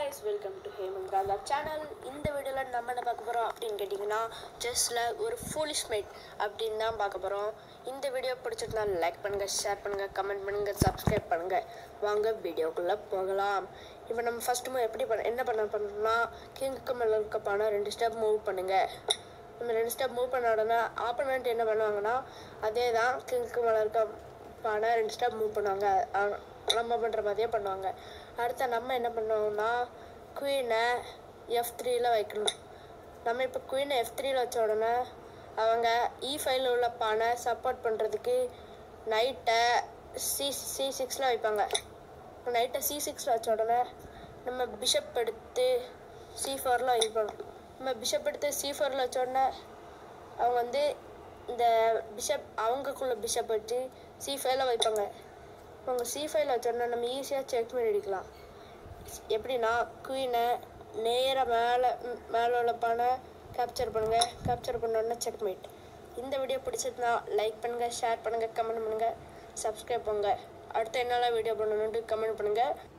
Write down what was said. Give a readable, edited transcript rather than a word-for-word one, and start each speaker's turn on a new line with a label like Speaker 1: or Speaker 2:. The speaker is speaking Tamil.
Speaker 1: guys, welcome to Hemangala channel. இந்த வீடியோல நம்ம என்ன பார்க்க போறோம் அப்படினு கேட்டிங்கனா செஸ்ல ஒரு foolish mate அப்படினு தான் பார்க்க போறோம். இந்த வீடியோ பிடிச்சிருந்தா லைக் பண்ணுங்க, ஷேர் பண்ணுங்க, கமெண்ட் பண்ணுங்க, சப்ஸ்கிரைப் பண்ணுங்க. வாங்க வீடியோக்குள்ள போகலாம். இப்போ நம்ம ஃபர்ஸ்ட் என்ன பண்ணனும்னா கிங்க்கு மேல இருக்க பானை 2 ஸ்டெப் மூவ் பண்ணுங்க. நம்ம 2 ஸ்டெப் மூவ் பண்ண உடனே ஆப்போனன்ட் என்ன பண்ணுவாங்கன்னா அதே தான் கிங்க்கு மேல இருக்க பானை 2 ஸ்டெப் மூவ் பண்ணுவாங்க. நம்ம பண்ணுற மாதிரியே பண்ணுவாங்க. அடுத்து நம்ம என்ன பண்ணுவோம்னா குயினை F3ல வைக்கணும். நம்ம இப்போ குயினை F3ல வச்ச உடனே அவங்க E5ல உள்ள பானை சப்போர்ட் பண்ணுறதுக்கு நைட்டை C6ல வைப்பாங்க. நைட்டை C6ல வச்ச உடனே நம்ம பிஷப் எடுத்து C4ல வைப்போம். நம்ம பிஷப் எடுத்து C4ல வச்ச உடனே அவங்க இந்த பிஷப் அவங்களுக்குள்ள பிஷப் வச்சு C5ல வைப்பாங்க. அவங்க C5ல வச்சோன்னா நம்ம ஈஸியாக செக்மேட் அடிக்கலாம். எப்படின்னா குயினை நேராக மேலே உள்ள பானை கேப்சர் பண்ணுங்கள். கேப்சர் பண்ணோன்னா செக்மேட். இந்த வீடியோ பிடிச்சிருந்தா லைக் பண்ணுங்கள், ஷேர் பண்ணுங்கள், கமெண்ட் பண்ணுங்கள், சப்ஸ்கிரைப் பண்ணுங்கள். அடுத்து என்னெல்லாம் வீடியோ பண்ணணுன்ட்டு கமெண்ட் பண்ணுங்கள்.